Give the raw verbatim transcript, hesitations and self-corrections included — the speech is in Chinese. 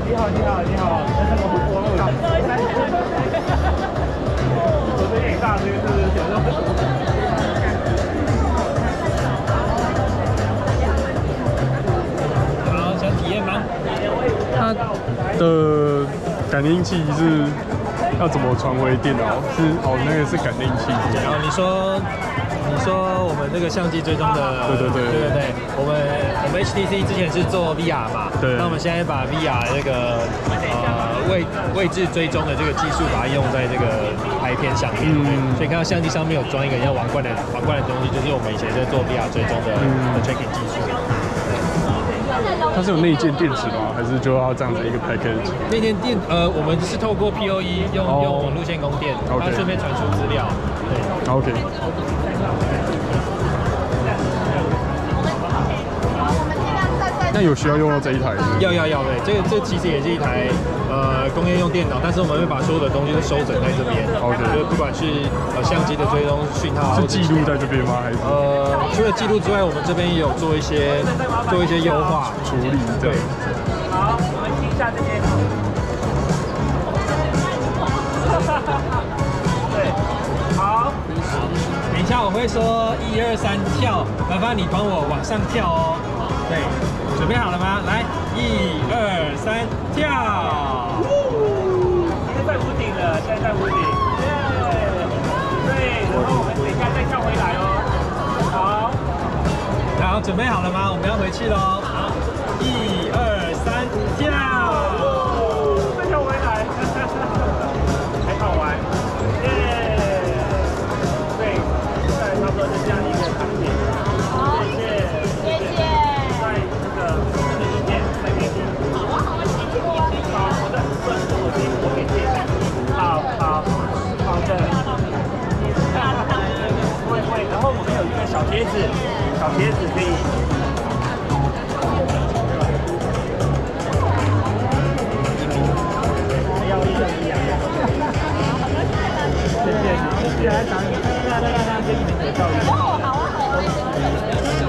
你好，你好，你好，我我我我这眼大，这个是有时候。 好，想体验吗？ 它的感应器是要怎么传回电脑？是哦，那个是感应器。 然后你说。你说我们这个相机追踪的， 对对对对对对，我们我们 H T C 之前是做 V R 嘛， 对， 那我们现在把 V R 这个呃位位置追踪的这个技术，把它用在这个拍片上面，嗯，所以看到相机上面有装一个像王冠的王冠的东西，就是我们以前在做 V R 追踪的、嗯、的 tracking 技术。 它是有内建电池吗？还是就要这样子一个 package？ 内建电呃，我们是透过 P O E 用、哦、用网路线供电，它顺便传输资料。对 ，OK。那有需要用到这一台？ 要要要，对，这个这其实也是一台呃工业用电脑，但是我们会把所有的东西都收整在这边。 OK， 就不管是呃相机的追踪讯号， 是记录在这边吗？还是？ 呃，除了记录之外，我们这边也有做一些做一些优化处理。对。 好，我们听一下这边。对，好。 等一下我会说一二三跳，麻烦你帮我往上跳哦。对，准备好了吗？来，一二三，跳！ 现在在屋顶了，现在在屋顶。对，然后我们等一下再跳回来哦。好， 好，准备好了吗？我们要回去喽。好，一二三，跳！ 再跳回来，还好玩。耶！对，现在差不多是这样一个场景。好，谢谢，谢谢。好好好的，会会，然后我们有一个小贴纸，小贴纸可以。要一样一样。谢谢，谢谢，来找你，来来来来，跟你们合照一下。哦，好啊好啊。